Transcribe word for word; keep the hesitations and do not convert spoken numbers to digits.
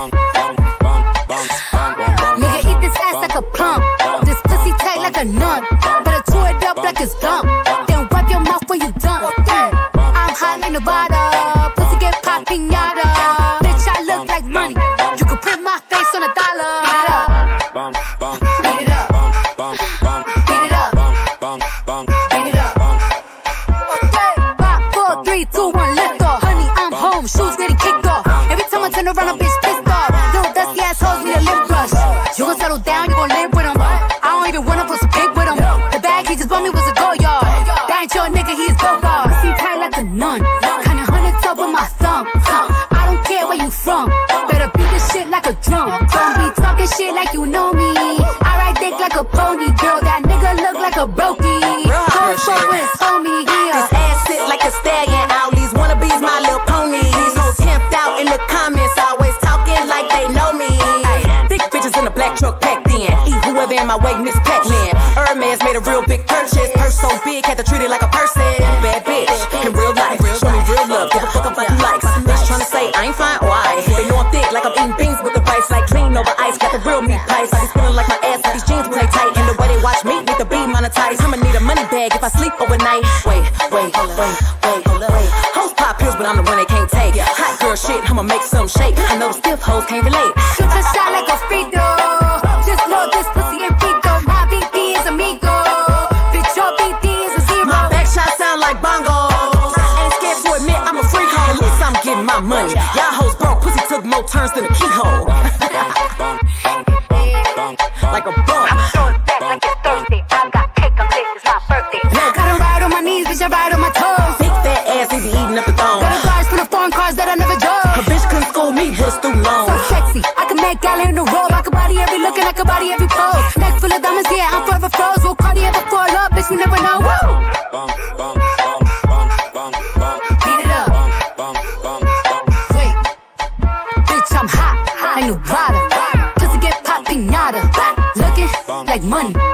Nigga, eat this ass like a plum. This pussy tight like a nun. Better chew it up like it's gum. Then wipe your mouth when you done. I'm hot like Nevada. Pussy get pop pinata. Bitch, I look like money. You can put my face on a dollar. Beat it up. Beat it up. Beat it up. Five, four, three, two, one, lift off. Honey, I'm home. Shoes getting kicked off. Every time I turn around, a bitch pissed off. Little dusty assholes need a lip brush. You gon' settle down, you gon' live with him. I don't even wanna put some pig with him. The bag he just bought me was a go yard. That ain't your nigga, he's go yard. See tight like a nun. Kinda hundred top with my thumb. I don't care where you from. Better beat this shit like a drum. Don't be talking shit like you know me. I ride dick like a pony, girl. That nigga look like a brokey. Go for his homie here. This ass sit like a stallion. All these wannabes, my little pony. These hoes camped out in the comments, always talking like they know me. Thick bitches in a black truck packed in. Eat whoever in my way, Miss Pac-Man. Hermes made a real big purchase. Purse so big, had to treat it like a person. Bad bitch, in real life, show me real love. Give a fuck about the likes. Bitch tryna say I ain't fine, why? They know I'm thick, like I'm eating beans with the rice. Like clean over ice, got the real meat pies. I be feeling like my ass with these jeans play tight. And the way they watch me, need to be monetized. I'ma need a money bag if I sleep overnight. Wait, wait, wait, wait, wait. Hoes pop pills, but I'm the one they can't take. Hot girl shit, I'ma make some shake. I know the stiff hoes can't relate. Shoot your shot like a free throw. Just know this pussy and Pico. My B D is amigo. Bitch, your B D is a zero. My back shot sound like bongos. Ain't scared to admit I'm a freak hoe. At least I'm getting my money. Y'all hoes broke, pussy took more turns than a keyhole. Like a bump. I'm so fat like it's Thursday. I got cake, I'm lit, it's my birthday. I gotta ride on my knees, bitch, I ride on my toes. Big fat ass, he be eating up the thong. Got a garage for the foreign cars that I never drove. A bitch couldn't school me with a student loan. So sexy, I can make gal in the robe. I can body every look and I can body every pose. Neck full of diamonds, yeah, I'm forever froze. Will Cardi ever fall up, bitch, we never know. Woo! Beat it up. Wait, bitch, I'm hot, like Nevada. Pussy get pop pinata. Looking like money.